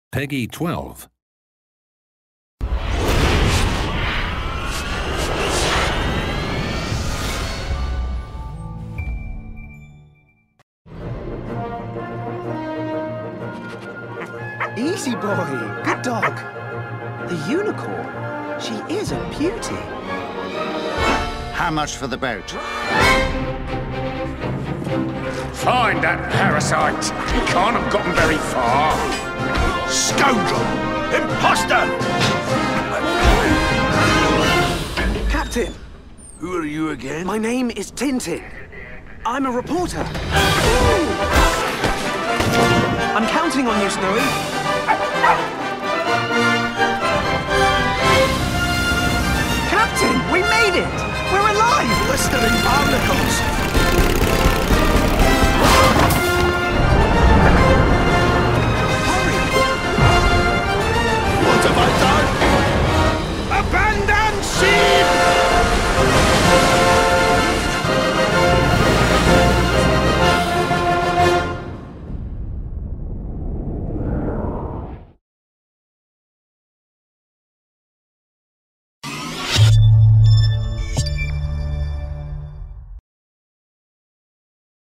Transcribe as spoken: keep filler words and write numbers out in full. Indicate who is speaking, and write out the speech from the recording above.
Speaker 1: Peggy twelve.
Speaker 2: Easy boy, good dog. The unicorn, she is a beauty.
Speaker 3: How much for the boat?
Speaker 4: Find that parasite. He can't have gotten very far.
Speaker 5: Scoundrel! Imposter!
Speaker 2: Captain!
Speaker 5: Who are you again?
Speaker 2: My name is Tintin. I'm a reporter. I'm counting on you, Snowy. Captain, we made it! We're alive!
Speaker 5: Blistering barnacles!